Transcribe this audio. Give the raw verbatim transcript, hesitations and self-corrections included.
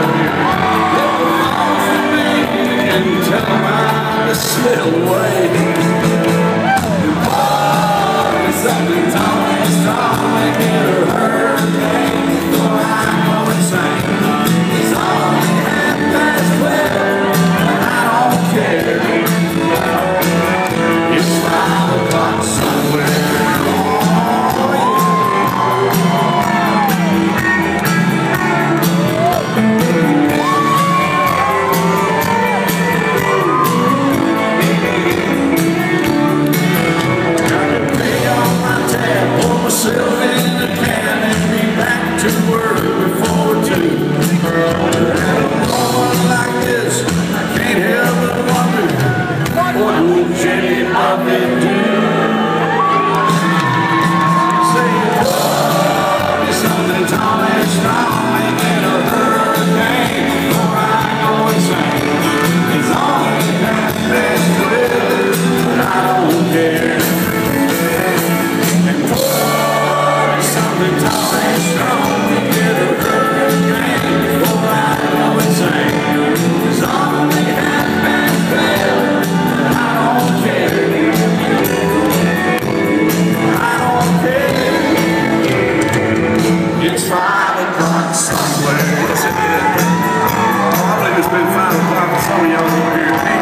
Slip away. Oh, something tall and strong, make it a hurricane. Before I go insane, it's only half past twelve, and I don't care. It's five o'clock somewhere. It's five o'clock somewhere. Yes, it is. I believe it's been five o'clock for some of y'all over here.